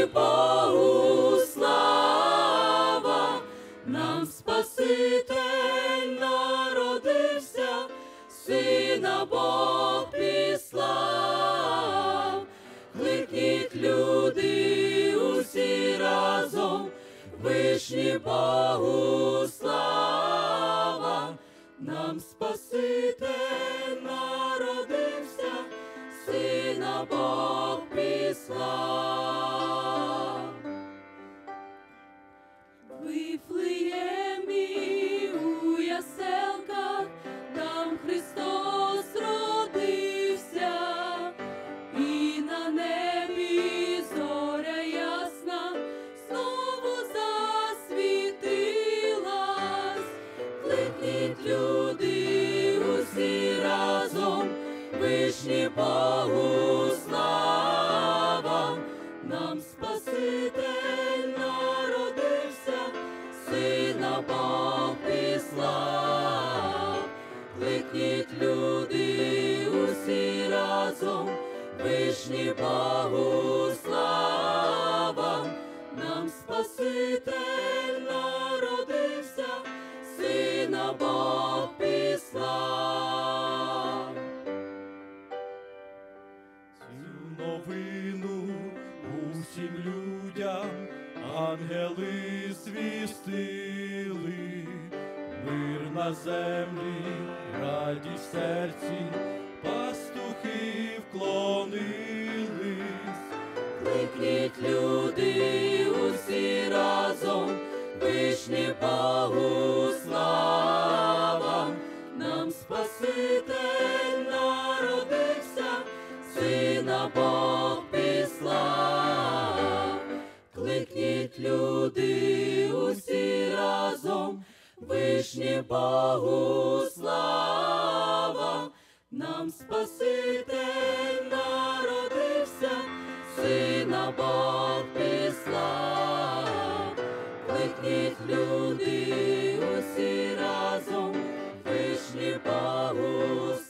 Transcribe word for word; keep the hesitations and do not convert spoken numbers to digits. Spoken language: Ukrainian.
Вишні Богу слава, нам Спаситель народився, Сина Бог післав. Кликніть, люди, усі разом, вишні Богу слава, нам Спаситель народився, Сина Бог післав. В Вифлеємі у яселках там Христос родився, і на небі зоря ясна знову засвітилась. Кликніть, люди, усі разом, вишні Богу слава, нам Спаситель народився, Сина Бог післав. Кликніть, люди, усі разом, вишні Богу слава, нам Спаситель народився, Сина Бог післав. Цю новину усім людям ангели звістили, мир на землі, радість в серці, пастухи вклонились. Кликніть, люди, усі разом, вишні Богу слава, нам Спаситель народився, Сина Бог післав. Кликніть, люди, усі разом, вишні Богу слава, нам Спаситель народився, Сина Бог післав. Кликніть, люди, усі разом, вишні Богу